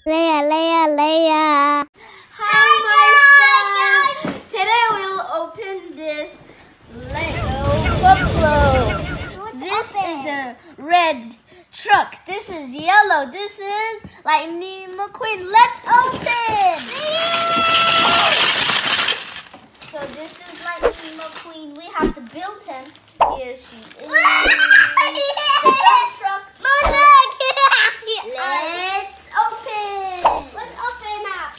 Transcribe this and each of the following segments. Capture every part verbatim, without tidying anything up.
Leia, Leia, Leia. Hi, my friends. Today we'll open this Lego Buffalo. This is a red truck. This is yellow. This is Lightning McQueen. Let's open. So this is Lightning McQueen. We have to build him. Here she is. Dump truck. Let's open. Let's open up.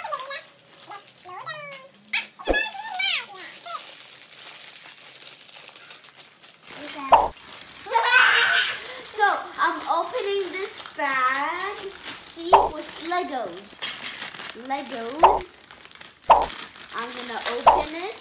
So I'm opening this bag. See, with Legos. Legos. I'm gonna open it.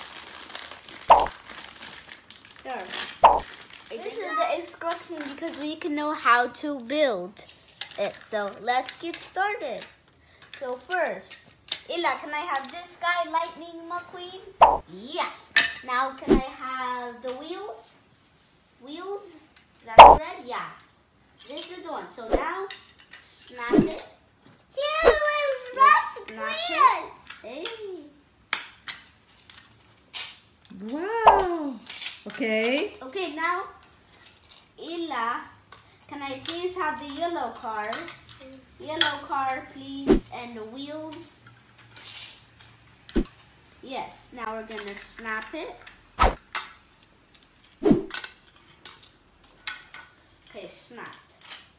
There. This is the instruction because we can know how to build it. So let's get started. So first, Ila, can I have this guy, Lightning McQueen? Yeah. Now can I have the wheels? Wheels? That's red? Yeah. This is the one. So now, snap it. Here is red Snap green. it. Hey. Wow. Okay. Okay, now, Ila, can I please have the yellow car? Yellow car, please, and the wheels. Yes, now we're gonna snap it. Okay, snapped.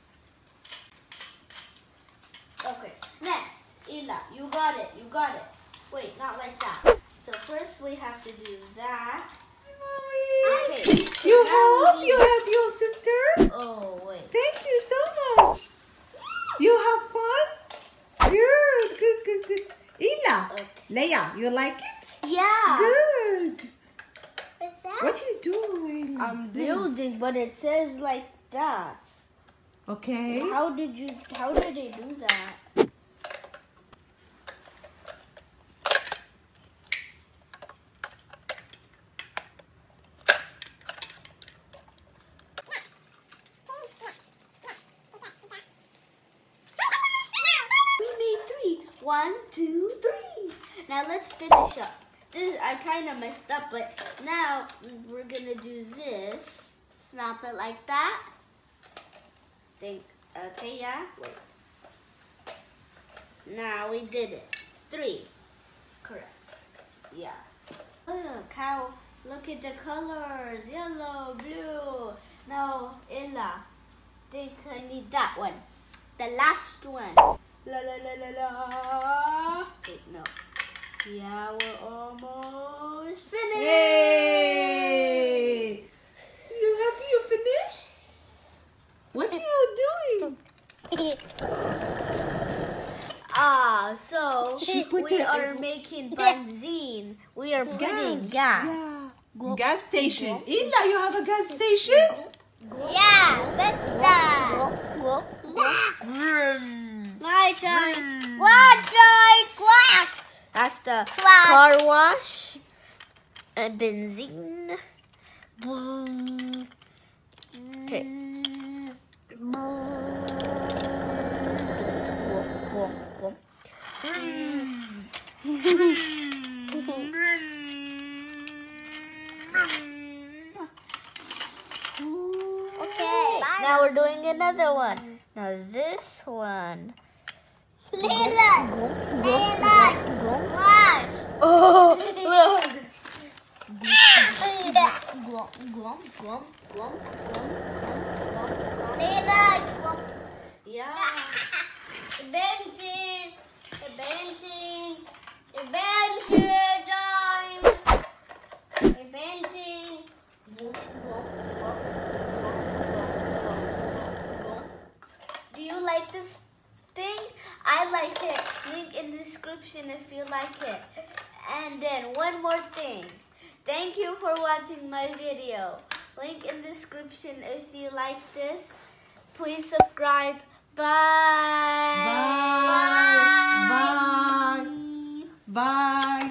Okay, next, Ila, you got it, you got it. Wait, not like that. So first we have to do that. Okay. You now have we you need- have your sister. Oh wait. Thank you so much. You have fun. Good, good, good, good. Ila, Okay. Leia, you like it? Yeah. Good. What's that? What you doing? I'm building, but it says like that. Okay. How did you? How did they do that? We made three. One, two, three. Now let's finish up. This I kind of messed up, but now we're gonna do this. Snap it like that. Think. Okay, yeah. Wait. Now we did it. Three. Correct. Yeah. Look how. Look at the colors. Yellow, blue. Now, Ella. Think I need that one. The last one. La la la la la. Wait, no. Yeah, we're almost finished. Yay! You happy you finished? What are you doing? Ah, so She put we it- are making benzene. We are putting gas. Yeah. Gas station. Ila, you have a gas station? Yeah, that's that. My turn. What turn? Glass. That's the Glass. car wash and benzene. Okay. Okay. Now we're doing another one. Now this one. Leila. Leila. Glass. Oh, look. Glump, glump, glump, glump, glump, Leila. Yeah. Benzene. Benzene. Benzene time. Benzene. Do you like this thing? I like it. Link in the description if you like it. And then one more thing. Thank you for watching my video. Link in the description if you like this. Please subscribe. Bye. Bye. Bye. Bye.